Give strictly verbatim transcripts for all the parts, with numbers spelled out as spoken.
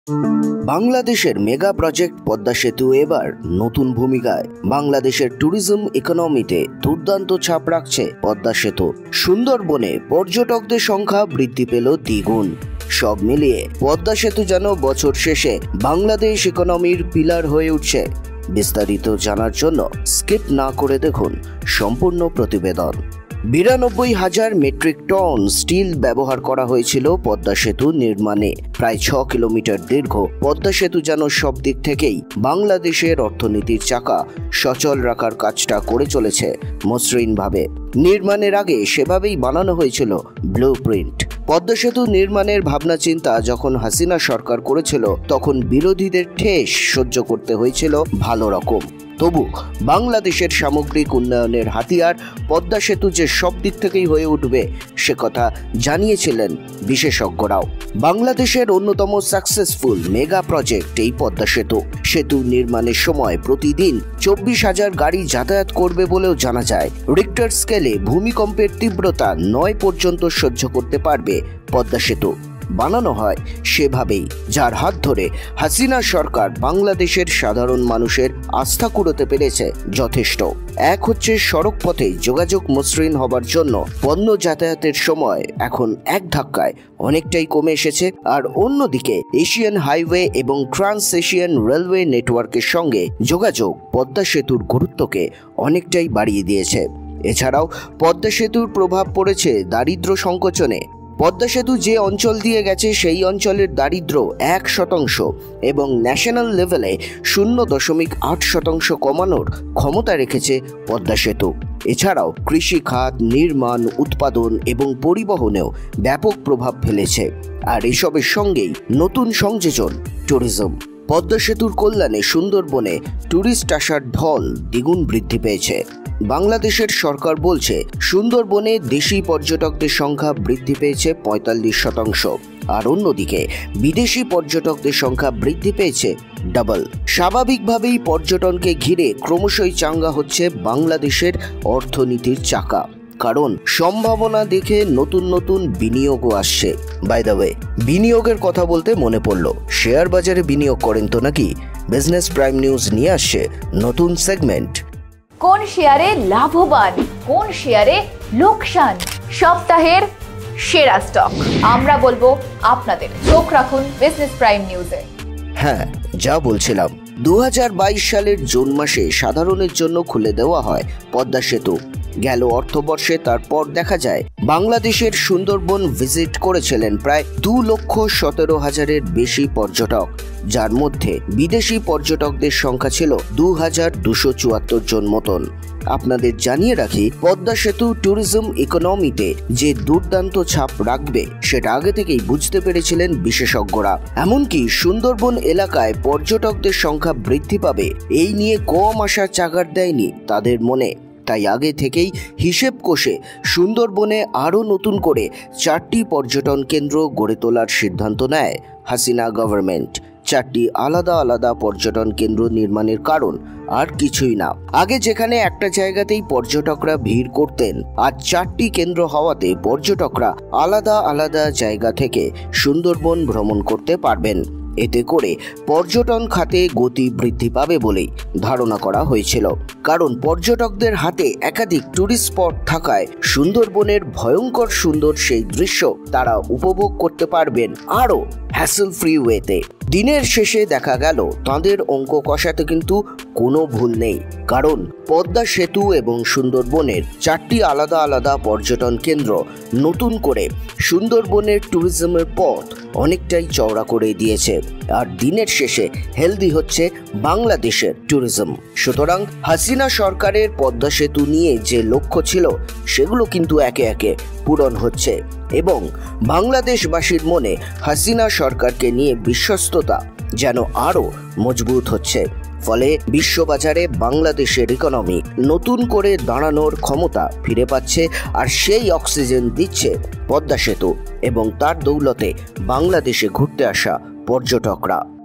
বাংলাদেশের mega project Padma সেতু এবার নতুন ভূমিকায়। বাংলাদেশের ট্যুরিজম ইকোনমিতে দুর্দান্ত ছাপ রাখছে পদ্মা সেতু। সুন্দরবনে পর্যটকদের সংখ্যা বৃদ্ধি পেল দ্বিগুণ। সব মিলিয়ে পদ্মা সেতু যেন বছর শেষে বাংলাদেশ ইকোনমির পিলার হয়ে উঠছে। বিস্তারিত জানার জন্য স্কিপ না করে দেখুন সম্পূর্ণ প্রতিবেদন। বিরানব্বই হাজার মেট্রিক টন স্টিল ব্যবহার করা হয়েছিল পদ্মা সেতু নির্মাণে। প্রায় ছ কিলোমিটার দীর্ঘ পদ্মা সেতু যেন সব দিক থেকেই বাংলাদেশের অর্থনীতির চাকা সচল রাখার কাজটা করে চলেছে মসৃণভাবে। নির্মাণের আগে সেভাবেই বানানো হয়েছিল ব্লু প্রিন্ট। পদ্মা সেতু নির্মাণের ভাবনা চিন্তা যখন হাসিনা সরকার করেছিল তখন বিরোধীদের ঠেস সহ্য করতে হয়েছিল ভালো রকম। তবু বাংলাদেশের সামগ্রিক উন্নয়নের হাতিয়ার পদ্মা সেতু যে সব দিক থেকেই হয়ে উঠবে সে কথা জানিয়েছিলেন বিশেষজ্ঞরাও। বাংলাদেশের অন্যতম সাকসেসফুল মেগা প্রজেক্ট এই পদ্মা সেতু। সেতু নির্মাণের সময় প্রতিদিন চব্বিশ হাজার গাড়ি যাতায়াত করবে বলেও জানা যায়। রিক্টার স্কেলে ভূমিকম্পের তীব্রতা নয় পর্যন্ত সহ্য করতে পারবে পদ্মা সেতু। বানানো হয় সেভাবেই, যার হাত ধরে হাসিনা সরকার বাংলাদেশের সাধারণ মানুষের আস্থা কুড়োতে পেরেছে যথেষ্ট। এক হচ্ছে সড়ক পথে যোগাযোগ মসৃণ হবার জন্য পণ্য যাতায়াতের সময় এখন এক ধাক্কায় অনেকটাই কমে এসেছে, আর অন্যদিকে এশিয়ান হাইওয়ে এবং ট্রান্স এশিয়ান রেলওয়ে নেটওয়ার্কের সঙ্গে যোগাযোগ পদ্মা সেতুর গুরুত্বকে অনেকটাই বাড়িয়ে দিয়েছে। এছাড়াও পদ্মা সেতুর প্রভাব পড়েছে দারিদ্র সংকোচনে। পদ্মা সেতু যে অঞ্চল দিয়ে গেছে সেই অঞ্চলের দারিদ্র এক শতাংশ এবং ন্যাশনাল লেভেলে শূন্য দশমিক আট শতাংশ কমানোর ক্ষমতা রেখেছে পদ্মা সেতু। এছাড়াও কৃষি খাত, নির্মাণ, উৎপাদন এবং পরিবহনেও ব্যাপক প্রভাব ফেলেছে। আর এসবের সঙ্গেই নতুন সংযোজন ট্যুরিজম। পদ্মা সেতুর কল্যাণে সুন্দরবনে ট্যুরিস্ট আসার ঢল দ্বিগুণ বৃদ্ধি পেয়েছে। বাংলাদেশের সরকার বলছে সুন্দরবনে দেশি পর্যটকদের সংখ্যা বৃদ্ধি পেয়েছে পঁয়তাল্লিশ শতাংশ, আর অন্যদিকে বিদেশি পর্যটকদের সংখ্যা বৃদ্ধি পেয়েছে ডাবল। স্বাভাবিকভাবেই পর্যটনকে ঘিরে ক্রমশই চাঙ্গা হচ্ছে বাংলাদেশের অর্থনীতির চাকা, কারণ সম্ভাবনা দেখে নতুন নতুন বিনিয়োগও আসছে। বাই দ্য ওয়ে, বিনিয়োগের কথা বলতে মনে পড়লো, শেয়ার বাজারে বিনিয়োগ করেন তো নাকি? বিজনেস প্রাইম নিউজ নিয়ে আসছে নতুন সেগমেন্ট। কোন শেয়ারে লাভবান, কোন শেয়ারে লোকসান, সপ্তাহের সেরা স্টক আমরা বলবো আপনাদের। চোখ রাখুন বিজনেস প্রাইম নিউজে। হ্যাঁ, যা বলছিলাম, দু হাজার বাইশ সালের জুন মাসে সাধারণের জন্য খুলে দেওয়া হয় পদ্মা সেতু। গেল অর্থবর্ষে তারপর দেখা যায় বাংলাদেশের সুন্দরবন ভিজিট করেছিলেন প্রায় দু লক্ষ সতেরো হাজারের বেশি পর্যটক, যার মধ্যে বিদেশি পর্যটকদের সংখ্যা ছিল দু হাজার দুশো চুয়াত্তর জন মতন। আপনাদের জানিয়ে রাখি, পদ্মা সেতু ট্যুরিজম ইকোনমিতে যে দুর্দান্ত ছাপ রাখবে সেটা আগে থেকেই বুঝতে পেরেছিলেন বিশেষজ্ঞরা। এমনকি সুন্দরবন এলাকায় পর্যটকদের সংখ্যা বৃদ্ধি পাবে এই নিয়ে কম আশা চাগার দেয়নি তাদের মনে। তাই আগে থেকেই হিসেব কষে সুন্দরবনে আরও নতুন করে চারটি পর্যটন কেন্দ্র গড়ে তোলার সিদ্ধান্ত নেয় হাসিনা গভর্নমেন্ট। চারটি আলাদা আলাদা পর্যটন কেন্দ্র নির্মাণের কারণ আর কিছুই না, আগে যেখানে একটা জায়গাতেই পর্যটকরা ভিড় করতেন, আজ চারটি কেন্দ্র হওয়াতে পর্যটকরা আলাদা আলাদা জায়গা থেকে সুন্দরবন ভ্রমণ করতে পারবেন। এতে করে পর্যটন খাতে গতি বৃদ্ধি পাবে বলেই ধারণা করা হয়েছিল, কারণ পর্যটকদের হাতে একাধিক ট্যুরিস্ট স্পট থাকায় সুন্দরবনের ভয়ঙ্কর সুন্দর সেই দৃশ্য তারা উপভোগ করতে পারবেন আরও হ্যাসেল ফ্রি ওয়েতে। দিনের শেষে দেখা গেল তাঁদের অঙ্ক কষাতে কিন্তু কোনো ভুল নেই, কারণ পদ্মা সেতু এবং সুন্দরবনের চারটি আলাদা আলাদা পর্যটন কেন্দ্র নতুন করে সুন্দরবনের ট্যুরিজমের পথ অনেকটাই চওড়া করে দিয়েছে। আর দিনের শেষে হেলদি হচ্ছে বাংলাদেশের ট্যুরিজম। সুতরাং হাসিনা সরকারের পদ্মা সেতু নিয়ে যে লক্ষ্য ছিল সেগুলো কিন্তু একে একে পূরণ হচ্ছে এবং বাংলাদেশবাসীর মনে হাসিনা সরকারকে নিয়ে বিশ্বস্ততা যেন আরও মজবুত হচ্ছে। ফলে বিশ্ববাজারে বাংলাদেশের ইকোনমি নতুন করে দাঁড়ানোর ক্ষমতা ফিরে পাচ্ছে, আর সেই অক্সিজেন দিচ্ছে পদ্মা সেতু এবং তার দৌলতে বাংলাদেশে ঘুরতে আসা পর্যটকরা।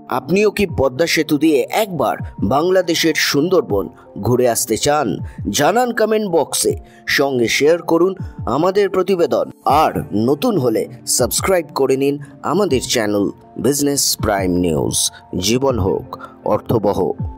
আপনিও কি পদ্মা সেতু দিয়ে একবার বাংলাদেশের সুন্দরবন ঘুরে আসতে চান? জানান কমেন্ট বক্সে, সঙ্গে শেয়ার করুন আমাদের প্রতিবেদন। আর নতুন হলে সাবস্ক্রাইব করে নিন আমাদের চ্যানেল বিজনেস প্রাইম নিউজ। জীবন হোক অর্থবহ।